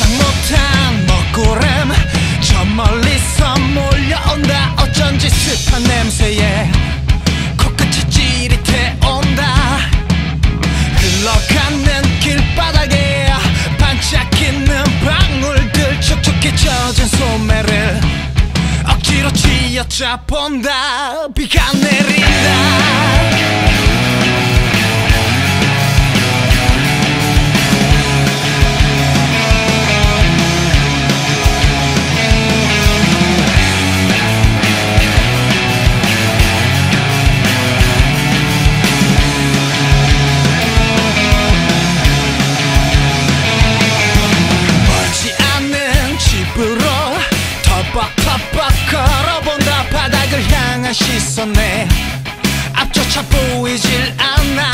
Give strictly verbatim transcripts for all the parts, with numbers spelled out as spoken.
못한 먹구름 저 멀리서 몰려온다. 어쩐지 습한 냄새에 코끝이 찌릿해온다. 흘러가는 길바닥에 반짝이는 방울들 촉촉히 젖은 소매를 억지로 쥐어짜본다. 비가 내린다. 터벅터벅 걸어본다. 바닥을 향한 시선에 앞조차 보이질 않아.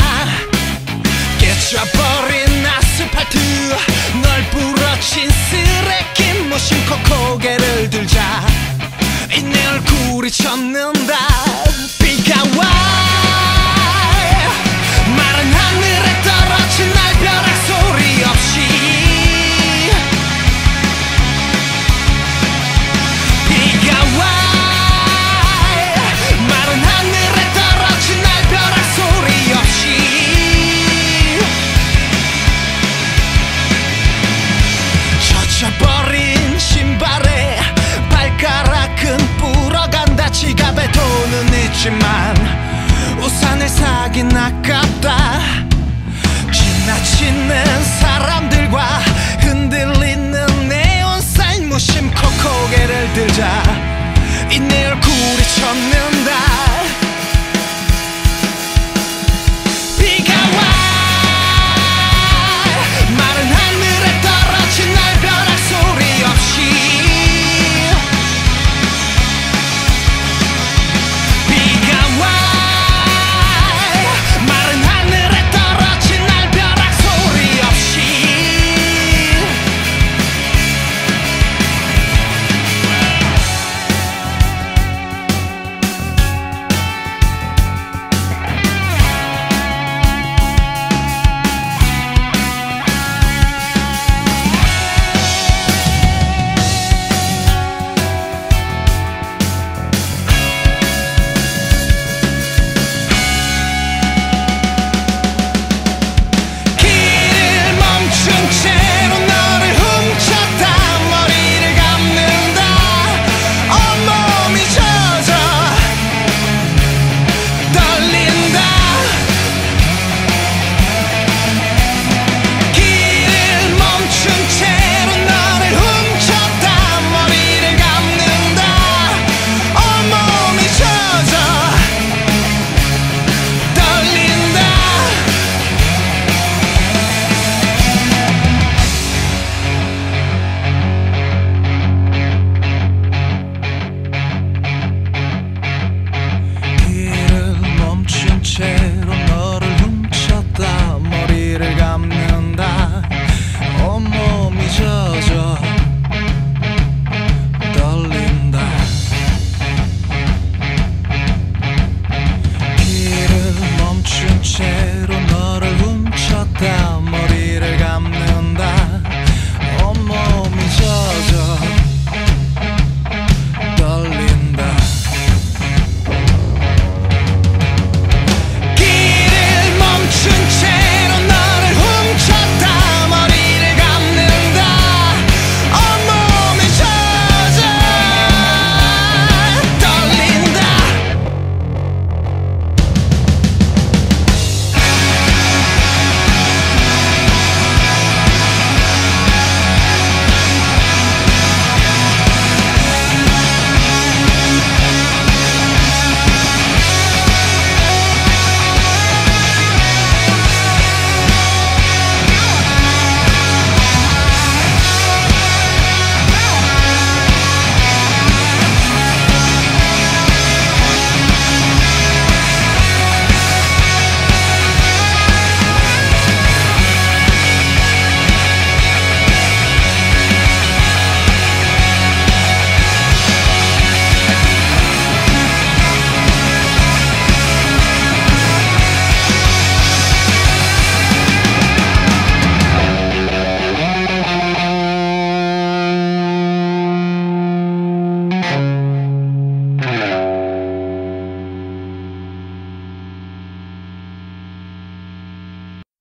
깨져버린 아스팔트 널 부러진 쓰레기 무심코 고개를 들자 이 내 얼굴이 젖는다. 비가 와 마른 하늘에 떨어진 날벼락 소리 없이 젖어버린 신발에 발가락은 불어간다. 지갑에 돈은 있지만 우산을 사긴 아깝다. 지나치는 사람들과 흔들리는 네온사인 무심코 고개를 들자 이 내 얼굴이 젖는